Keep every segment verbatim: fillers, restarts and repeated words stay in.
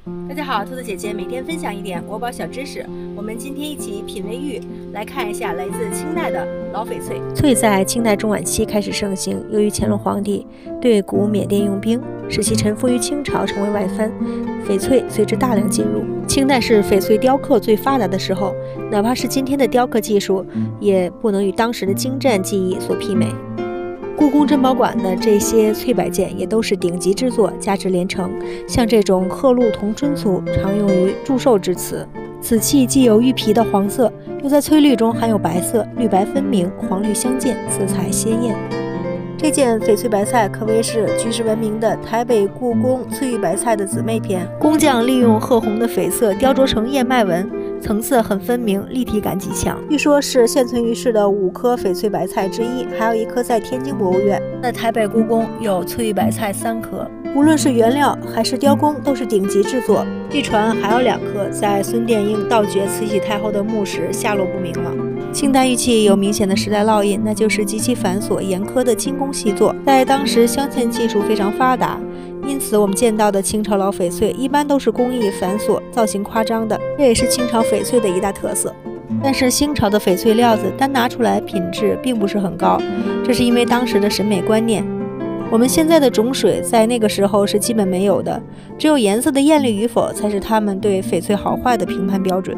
大家好，兔子姐姐每天分享一点国宝小知识。我们今天一起品味玉，来看一下来自清代的老翡翠。翠在清代中晚期开始盛行，由于乾隆皇帝对古缅甸用兵，使其臣服于清朝，成为外藩，翡翠随之大量进入。清代是翡翠雕刻最发达的时候，哪怕是今天的雕刻技术，也不能与当时的精湛技艺所媲美。故宫珍宝馆的这些翠摆件也都是顶级制作，价值连城。像这种褐鹿铜尊簇，常用于祝寿之词。此器既有玉皮的黄色，又在翠绿中含有白色，绿白分明，黄绿相间，色彩鲜艳。这件翡翠白菜可谓是举世闻名的台北故宫翠玉白菜的姊妹篇。工匠利用褐红的翡色雕琢成燕麦纹，层次很分明，立体感极强。据说是现存于世的五颗翡翠白菜之一，还有一颗在天津博物院。在台北故宫有翠玉白菜三颗，无论是原料还是雕工都是顶级制作。据传还有两颗在孙殿英盗掘慈禧太后的墓时下落不明了。清代玉器有明显的时代烙印，那就是极其繁琐严苛的精工细作。在当时镶嵌技术非常发达，因此我们见到的清朝老翡翠一般都是工艺繁琐、造型夸张的，这也是清朝翡翠的一大特色。但是清朝的翡翠料子单拿出来品质并不是很高，这是因为当时的审美观念。我们现在的种水在那个时候是基本没有的，只有颜色的艳丽与否才是他们对翡翠好坏的评判标准。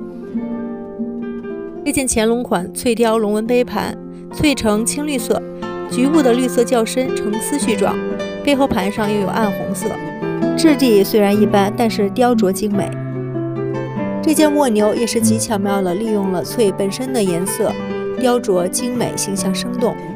这件乾隆款翠雕龙纹杯盘，翠呈青绿色，局部的绿色较深，呈丝絮状，背后盘上又有暗红色，质地虽然一般，但是雕琢精美。这件蜗牛也是极巧妙地利用了翠本身的颜色，雕琢精美，形象生动。